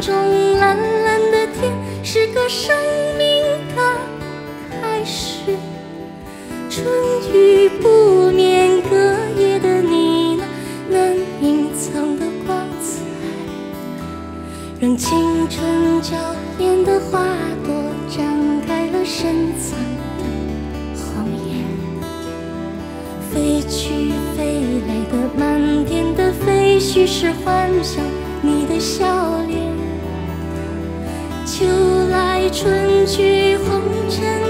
中蓝蓝的天，是个生命的开始。春雨不眠，隔夜的你难隐藏的光彩，让青春娇艳的花朵张开了深藏的红颜。飞去飞来的满天的飞絮，是幻想你的笑脸。秋来春去，红尘